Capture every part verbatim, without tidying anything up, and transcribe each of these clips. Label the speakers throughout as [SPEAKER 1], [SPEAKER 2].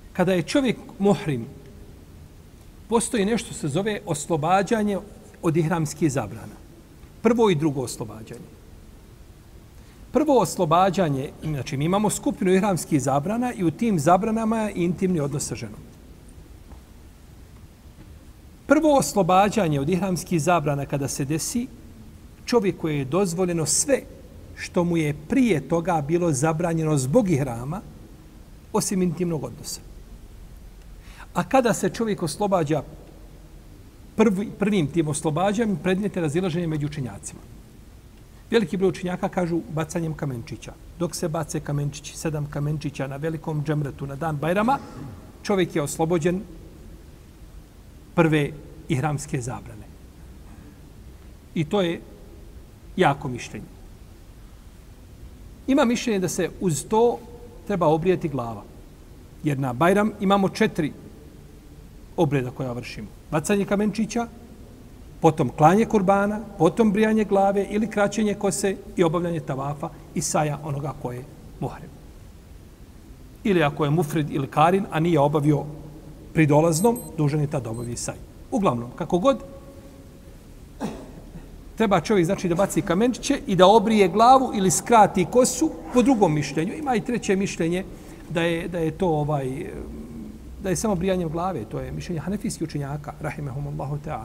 [SPEAKER 1] Kada je čovjek muhrim, postoji nešto se zove oslobađanje od ihramskih zabrana. Prvo i drugo oslobađanje. Prvo oslobađanje, znači mi imamo skupinu ihramskih zabrana i u tim zabranama je intimni odnos sa ženom. Prvo oslobađanje od ihramskih zabrana kada se desi, čovjeku je dozvoljeno sve što mu je prije toga bilo zabranjeno zbog ihrama, osim intimnog odnosa. A kada se čovjek oslobađa prvi, prvim tim oslobađanjem, predmete razilaženja među učenjacima. Veliki broj učenjaka kažu bacanjem kamenčića. Dok se bace kamenčići, sedam kamenčića na velikom džemretu na dan Bajrama, čovjek je oslobođen prve ihramske zabrane. I to je jako mišljenje. Ima mišljenje da se uz to treba obrijeti glava. Jer na Bajram imamo četiri obreda koja vršimo. Bacanje kamenčića, potom klanje kurbana, potom brijanje glave ili kraćenje kose i obavljanje tavafa i saja onoga koje je muhrim. Ili ako je mufrid ili karin, a nije obavio pri dolaznom, dužan je tad obavi saj. Uglavnom, kako god, treba čovjek znači da baci kamenčiće i da obrije glavu ili skrati kosu po drugom mišljenju. Ima i treće mišljenje da je, da je to ovaj, da je samo brijanjem glave. To je mišljenje hanefijskih učenjaka, rahimehumullahu ta'ala.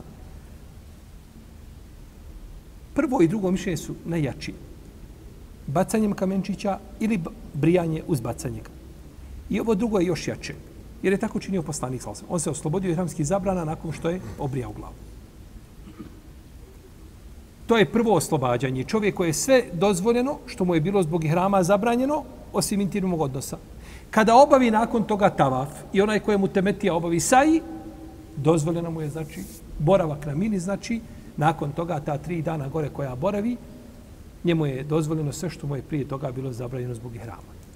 [SPEAKER 1] Prvo i drugo mišljenje su najjači. Bacanjem kamenčića ili brijanje uz bacanje. I ovo drugo je još jače. Jer je tako činio poslanik sallallahu alejhi ve sellem. On se oslobodio ihramskih zabrana nakon što je obrijao glavu. To je prvo oslobađanje. Čovjek koji je sve dozvoljeno, što mu je bilo zbog ihrama zabranjeno, osim intimnog odnosa. Kada obavi nakon toga tavaf i onaj kojemu temetija obavi saji, dozvoljeno mu je, znači, boravak na mini, znači, nakon toga, ta tri dana gore koja boravi, njemu je dozvoljeno sve što mu je prije toga bilo zabranjeno zbog ihrama.